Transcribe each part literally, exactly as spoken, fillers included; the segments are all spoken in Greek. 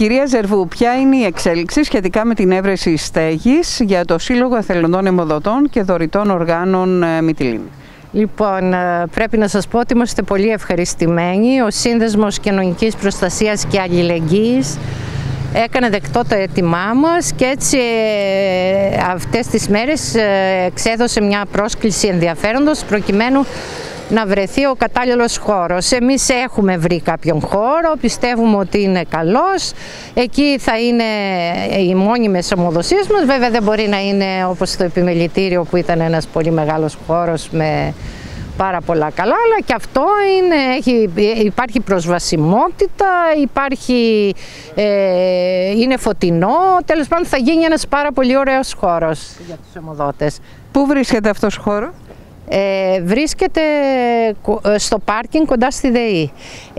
Κυρία Ζερβού, ποια είναι η εξέλιξη σχετικά με την έβρεση στέγης για το Σύλλογο Εθελοντών Αιμοδοτών και Δωρητών Οργάνων Μυτιλήνης? Λοιπόν, πρέπει να σας πω ότι είμαστε πολύ ευχαριστημένοι. Ο Σύνδεσμος Κοινωνικής Προστασίας και Αλληλεγγύης έκανε δεκτό το αίτημά μας και έτσι αυτές τις μέρες εξέδωσε μια πρόσκληση ενδιαφέροντος προκειμένου να βρεθεί ο κατάλληλος χώρος. Εμείς έχουμε βρει κάποιον χώρο, πιστεύουμε ότι είναι καλός. Εκεί θα είναι οι μόνιμες αιμοδοσίες μας. Βέβαια δεν μπορεί να είναι όπως το επιμελητήριο που ήταν ένας πολύ μεγάλος χώρος με πάρα πολλά καλά, αλλά και αυτό είναι, έχει, υπάρχει προσβασιμότητα, υπάρχει, ε, είναι φωτεινό, τέλος πάντων θα γίνει ένας πάρα πολύ ωραίος χώρος για τους αιμοδότες. Πού βρίσκεται αυτός ο χώρος? Ε, βρίσκεται στο πάρκινγκ κοντά στη ΔΕΗ.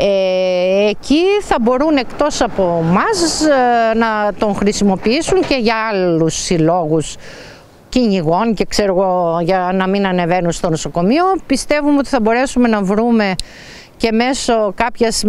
Ε, εκεί θα μπορούν εκτός από εμάς να τον χρησιμοποιήσουν και για άλλους συλλόγους κυνηγών και ξέρω εγώ, για να μην ανεβαίνουν στο νοσοκομείο. Πιστεύουμε ότι θα μπορέσουμε να βρούμε και μέσω κάποιας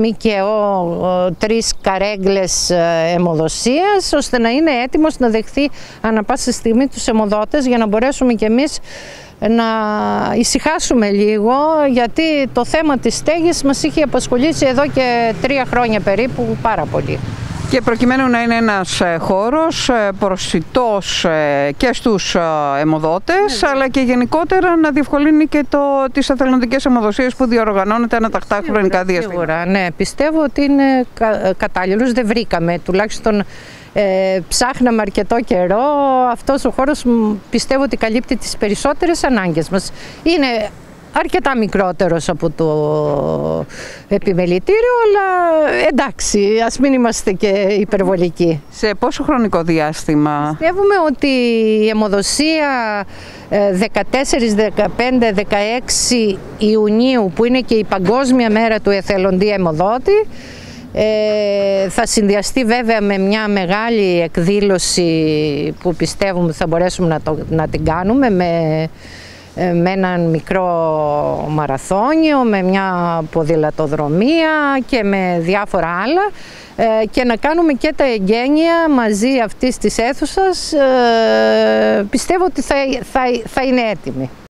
ΜΚΟ τρεις καρέγκλες αιμοδοσίας, ώστε να είναι έτοιμος να δεχθεί ανά πάσα στιγμή τους αιμοδότες, για να μπορέσουμε κι εμείς να ησυχάσουμε λίγο, γιατί το θέμα της στέγης μας είχε απασχολήσει εδώ και τρία χρόνια περίπου πάρα πολύ. Και προκειμένου να είναι ένας χώρος προσιτός και στους αιμοδότες, ναι, αλλά και γενικότερα να διευκολύνει και το, τις εθελοντικές αιμοδοσίες που διοργανώνεται ανατακτά χρονικά διαστήματα. Σίγουρα, ναι, πιστεύω ότι είναι κα, κατάλληλος, δεν βρήκαμε, τουλάχιστον ε, ψάχναμε αρκετό καιρό. Αυτός ο χώρος πιστεύω ότι καλύπτει τις περισσότερες ανάγκες μας. Είναι αρκετά μικρότερος από το επιμελητήριο, αλλά εντάξει, ας μην είμαστε και υπερβολικοί. Σε πόσο χρονικό διάστημα? Πιστεύουμε ότι η αιμοδοσία δεκατέσσερις, δεκαπέντε, δεκαέξι Ιουνίου, που είναι και η Παγκόσμια Μέρα του Εθελοντή Αιμοδότη, Ε, θα συνδυαστεί βέβαια με μια μεγάλη εκδήλωση που πιστεύουμε θα μπορέσουμε να, το, να την κάνουμε με, με έναν μικρό μαραθώνιο, με μια ποδηλατοδρομία και με διάφορα άλλα, ε, και να κάνουμε και τα εγγένεια μαζί αυτής της αίθουσας. Ε, πιστεύω ότι θα, θα, θα είναι έτοιμη.